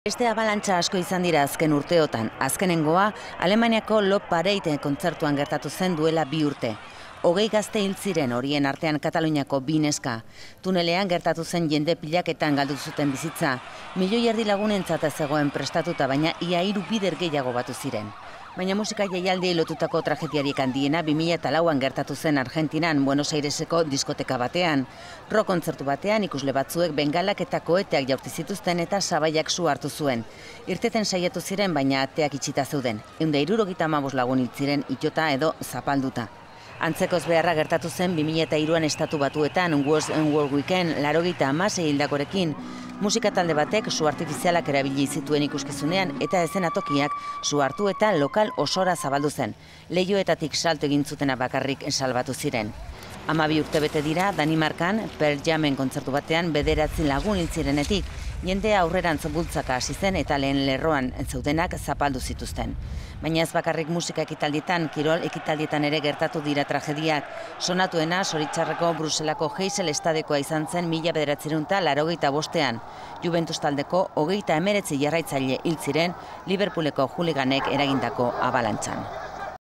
Beste abalantza asko izan dira azken urteotan. Azkenengoa, Alemaniako Love Parade kontzertuan gertatu zen duela 2 urte. 20 gazte hil ziren, horien artean Kataluniako 2 neska. Tunelean gertatu zen jende pilaketan galdu zuten bizitza. 1,5 milioi lagunentzat ez zegoen prestatuta, baina ia 3 bider gehiago batu ziren. Baina musika jaialdiei lotutako tragediarik handiena 2004an gertatu zen Argentinan, Buenos Aireseko diskoteka batean. Rock kontzertu batean ikusle batzuek bengalak eta koeteak jaurti zituzten eta sabaiak su hartu zuen. Irteten saiatu ziren, baina ateak itxita zeuden. 175 lagun hil ziren itota edo zapalduta. Antzekoz beharra gertatu zen 2003an Estatu Batuetan World and World Weekend 96 hildakorekin. Musika talde batek su artifizialak erabili zituen ikuskizunean eta eszenatokiak su hartu eta lokal osora zabaldu zen. Leihoetatik salto egin zutena bakarrik salbatu ziren. 12 urte bete dira Danimarkan Pearl Jamen kontzertu batean 9 lagun hil zirenetik. Jendea aurrerantz bultzaka hasi zen eta lehen lerroan zeudenak zapaldu zituzten. Baina ez bakarrik musika ekitaldietan, kirol ekitaldietan ere gertatu dira tragediak. Sonatuena Zoritxarreko Bruselako Heysel estadekoa izan zen 1985ean. Juventus taldeko 39 jarraitzaile hil ziren Liverpooleko hooliganek eragindako abalantzan.